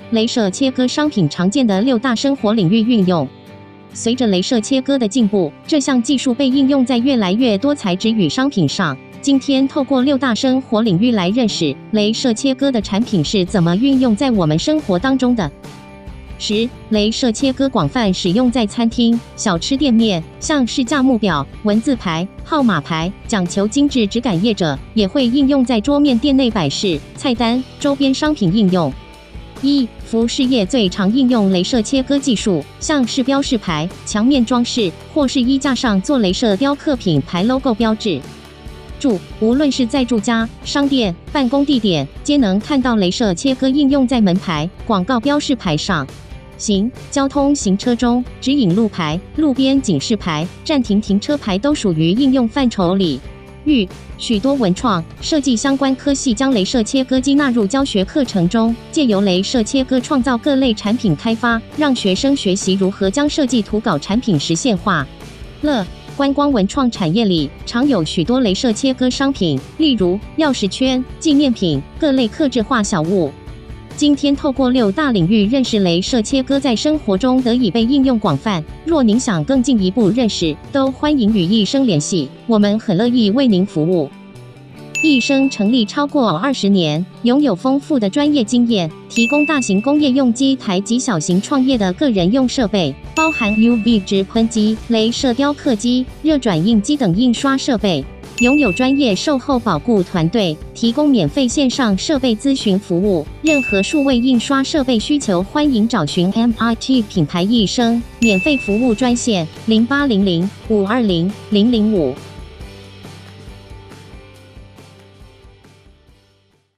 雷射切割商品常见的6大生活领域运用。随着雷射切割的进步，这项技术被应用在越来越多材质与商品上。今天透过6大生活领域来认识雷射切割的产品是怎么运用在我们生活当中的。10. 雷射切割广泛使用在餐厅、小吃店面，像是价目表、文字牌、号码牌，讲求精致质感业者也会应用在桌面店内摆饰、菜单、周边商品应用。1. 服饰业最常应用雷射切割技术，像是标示牌、墙面装饰，或是衣架上做雷射雕刻品牌 logo 标志。注：无论是在住家、商店、办公地点，皆能看到雷射切割应用在门牌、广告标示牌上。行交通行车中，指引路牌、路边警示牌、暂停停车牌都属于应用范畴里。许多文创设计相关科系将雷射切割机纳入教学课程中，借由雷射切割创造各类产品开发，让学生学习如何将设计图稿产品实现化。观光文创产业里常有许多雷射切割商品，例如钥匙圈、纪念品、各类客制化小物。今天透过6大领域认识雷射切割在生活中得以被应用广泛。若您想更进一步认识，都欢迎与易生联系，我们很乐意为您服务。易生成立超过20年，拥有丰富的专业经验，提供大型工业用机台及小型创业的个人用设备，包含 UV 直喷机、雷射雕刻机、热转印机等印刷设备。拥有专业售后保固团队，提供免费线上设备咨询服务。任何数位印刷设备需求，欢迎找寻 MIT 品牌易生免费服务专线：0800-520-005。